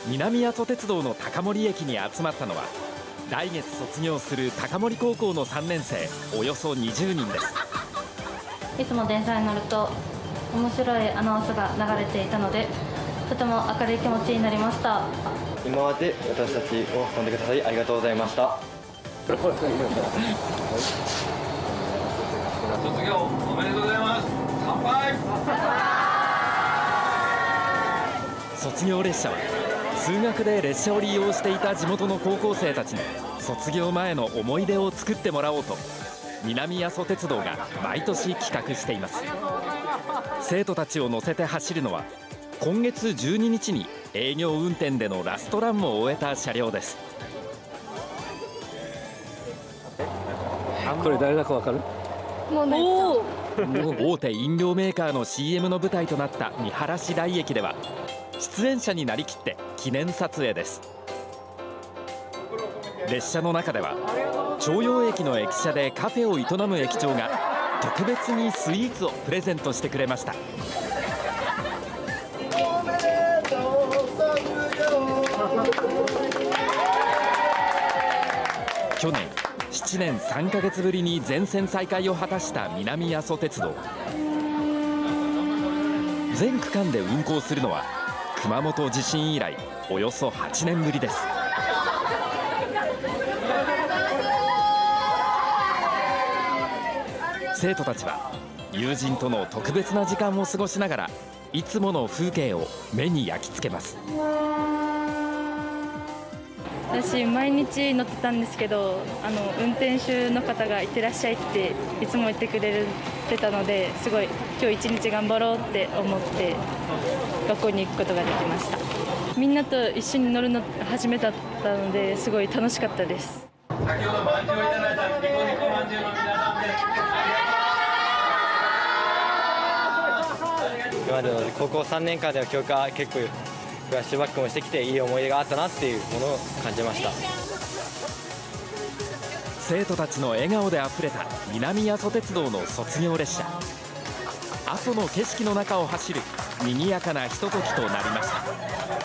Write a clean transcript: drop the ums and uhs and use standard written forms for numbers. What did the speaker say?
南阿蘇鉄道の高森駅に集まったのは、来月卒業する高森高校の3年生およそ20人です。 いつも電車に乗ると面白いアナウンスが流れていたので、とても明るい気持ちになりました。 今まで私たちを呼んでくださりありがとうございました。 卒業おめでとうございます。乾杯。 卒業列車は通学で列車を利用していた地元の高校生たちに卒業前の思い出を作ってもらおうと、南阿蘇鉄道が毎年企画しています。生徒たちを乗せて走るのは、今月12日に営業運転でのラストランを終えた車両です。 これ誰だかわかる？ もうめっちゃ大手飲料メーカーの CM の舞台となった見晴台駅では、出演者になりきって記念撮影です。列車の中では、朝陽駅の駅舎でカフェを営む駅長が特別にスイーツをプレゼントしてくれました。去年7年3ヶ月ぶりに全線再開を果たした南阿蘇鉄道。全区間で運行するのは熊本地震以来およそ8年ぶりです。生徒たちは友人との特別な時間を過ごしながら、いつもの風景を目に焼き付けます。 私毎日乗ってたんですけど、運転手の方がいってらっしゃいっていつも言ってくれてたので、すごい今日一日頑張ろうって思って学校に行くことができました。みんなと一緒に乗るの初めてだったので、すごい楽しかったです。 先ほどまんじゅうをいただいたニコニコまんじゅうの皆さんです。 今までの高校3年間での教科結構フラッシュバックもしてきて、いい思い出があったなっていうものを感じました。 生徒たちの笑顔であふれた南阿蘇鉄道の卒業列車。阿蘇の景色の中を走る賑やかなひとときとなりました。